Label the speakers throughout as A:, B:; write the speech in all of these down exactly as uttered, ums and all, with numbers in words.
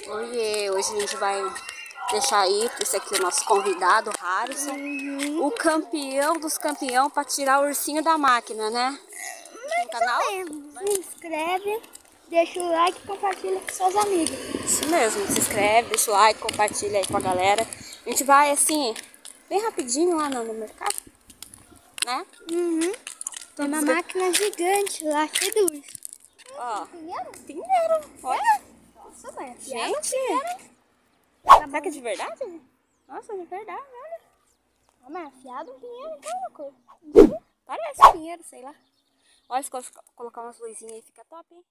A: Oiê, hoje a gente vai deixar aí, esse aqui é o nosso convidado, Harrison, uhum. o campeão dos campeões para tirar o ursinho da máquina, né? No canal?
B: Se inscreve, deixa o like e compartilha com seus amigos.
A: Isso mesmo, se inscreve, deixa o like, compartilha aí com a galera. A gente vai assim, bem rapidinho lá no, no mercado, né?
B: Uhum. Tem uma máquina gigante lá, cheia de luz.
A: Ó,
B: pinheiro?
A: Pinheiro, olha.
B: Nossa, mãe,
A: gente, será que é de verdade? Nossa, de verdade, olha.
B: Não, mas afiado um pinheiro, então,
A: parece um pinheiro, sei lá. Olha, se colocar umas luzinhas aí, fica top, hein?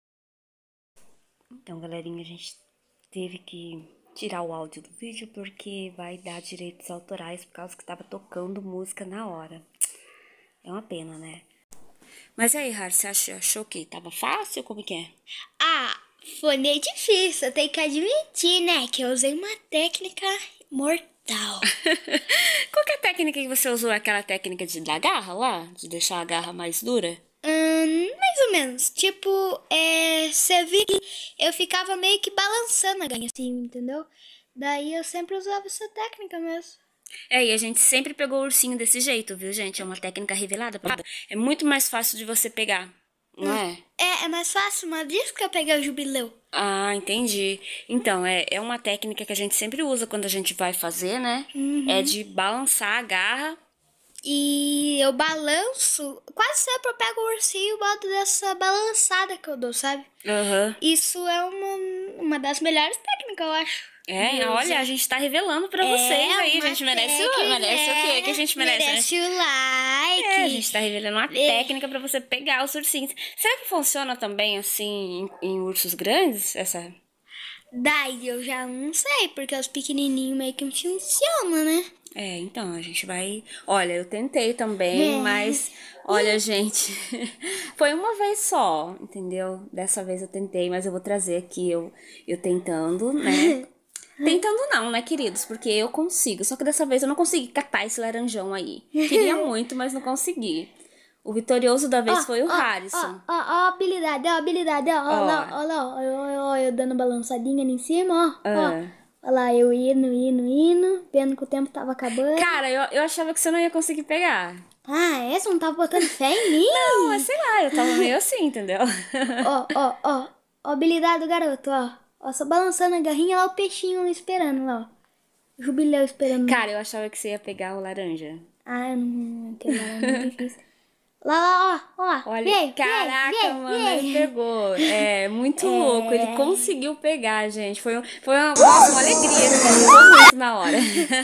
A: Então, galerinha, a gente teve que tirar o áudio do vídeo porque vai dar direitos autorais por causa que tava tocando música na hora. É uma pena, né? Mas aí, Har, você achou, achou que tava fácil? Como que é?
B: Ah, foi meio difícil, eu tenho que admitir, né? Que eu usei uma técnica mortal.
A: Qual que é a técnica que você usou? Aquela técnica de da garra lá? De deixar a garra mais dura?
B: Hum, mais ou menos. Tipo, é, você viu que eu ficava meio que balançando a garra assim, entendeu? Daí eu sempre usava essa técnica mesmo.
A: É, e a gente sempre pegou o ursinho desse jeito, viu, gente? É uma técnica revelada. É muito mais fácil de você pegar, não é?
B: É, é mais fácil, mas disso que eu peguei o jubileu.
A: Ah, entendi. Então, é, é uma técnica que a gente sempre usa quando a gente vai fazer, né?
B: Uhum.
A: É de balançar a garra.
B: E eu balanço, quase sempre eu pego o ursinho e boto dessa balançada que eu dou, sabe?
A: Uhum.
B: Isso é uma, uma das melhores técnicas, eu acho.
A: É, Deus, olha, a gente tá revelando pra vocês é aí. A gente merece, o, merece é, o quê? Que a gente merece?
B: Merece o like.
A: É, a gente tá revelando uma é. técnica pra você pegar os ursinhos. Será que funciona também assim em, em ursos grandes? Essa...
B: Daí eu já não sei, porque os pequenininhos meio que não funcionam, né?
A: É, então, a gente vai... Olha, eu tentei também, é. mas... Olha, gente, foi uma vez só, entendeu? Dessa vez eu tentei, mas eu vou trazer aqui eu, eu tentando, né? Tentando não, né, queridos? Porque eu consigo. Só que dessa vez eu não consegui catar esse laranjão aí. Queria muito, mas não consegui. O vitorioso da vez oh, foi o oh, Harrison.
B: Ó, oh, ó, oh, a habilidade, ó, a habilidade. Ó, ó, lá, ó, lá, ó, ó, eu dando balançadinha ali em cima, ó.
A: Ah.
B: Ó, ó lá, eu indo, indo, indo, vendo que o tempo tava acabando.
A: Cara, eu, eu achava que você não ia conseguir pegar.
B: Ah, é? Você não tava botando fé em mim?
A: Não, mas sei lá, eu tava meio assim, entendeu?
B: Ó, ó, ó, ó, a habilidade do garoto, ó. Ó, só balançando a garrinha, lá o peixinho esperando, lá, ó. O jubileu esperando.
A: Cara, eu achava que você ia pegar o laranja.
B: Ah, eu não, não tenho nada, é muito difícil. Lá, lá, ó, ó.
A: Olha,
B: vem,
A: caraca,
B: vem,
A: mano,
B: vem.
A: ele pegou. É, muito
B: é...
A: louco. Ele conseguiu pegar, gente. Foi, foi uma, nossa, uma alegria. Ele pegou muito na hora.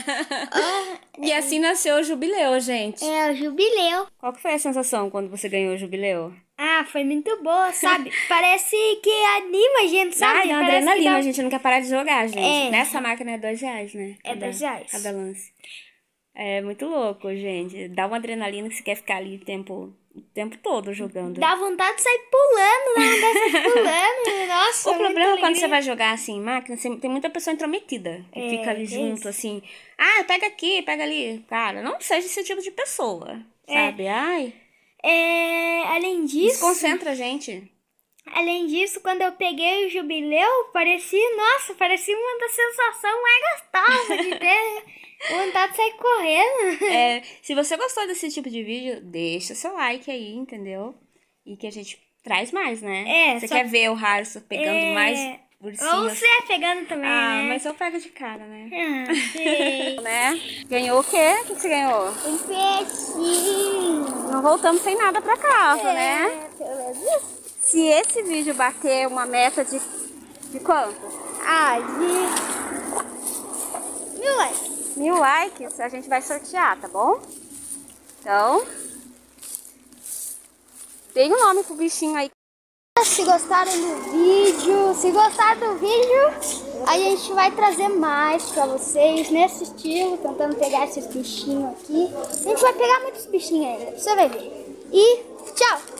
A: E assim nasceu o jubileu, gente.
B: É, o jubileu.
A: Qual que foi a sensação quando você ganhou o jubileu?
B: Ah, foi muito boa, sabe? Parece que anima a gente, sabe?
A: Ai, dá uma
B: Parece
A: adrenalina,
B: dá...
A: a gente não quer parar de jogar, gente.
B: É.
A: Nessa máquina é dois reais, né?
B: É dois reais.
A: Cada lance. É muito louco, gente. Dá uma adrenalina que você quer ficar ali o tempo, o tempo todo jogando.
B: Dá vontade de sair pulando, dá vontade de sair pulando. Nossa,
A: o problema é quando você vai jogar assim em máquina, você tem muita pessoa intrometida. Que é, fica ali junto, isso. assim. Ah, pega aqui, pega ali. Cara, não seja esse tipo de pessoa,
B: é.
A: sabe? Ai.
B: É, além disso...
A: Desconcentra a gente.
B: Além disso, quando eu peguei o jubileu, parecia, nossa, parecia uma das sensações mais gostosas de ter... Vontade de sair correndo.
A: É, se você gostou desse tipo de vídeo, deixa seu like aí, entendeu? E que a gente traz mais, né?
B: É,
A: você
B: só...
A: quer ver o Harrison pegando
B: é...
A: mais ursinhos?
B: Ou você pegando também,
A: ah,
B: né?
A: mas eu pego de cara, né?
B: Ah, sei.
A: né? Ganhou o quê? O que você ganhou?
B: Um peixinho.
A: Não voltamos sem nada pra casa,
B: é,
A: né?
B: Pelo menos isso.
A: Se esse vídeo bater uma meta de... De quanto?
B: Ah, de... Mil likes.
A: Mil likes, a gente vai sortear, tá bom? Então, dê um nome pro bichinho aí.
B: Se gostaram do vídeo, se gostaram do vídeo, a gente vai trazer mais pra vocês nesse estilo, tentando pegar esses bichinhos aqui. A gente vai pegar muitos bichinhos ainda, você vai ver. E tchau!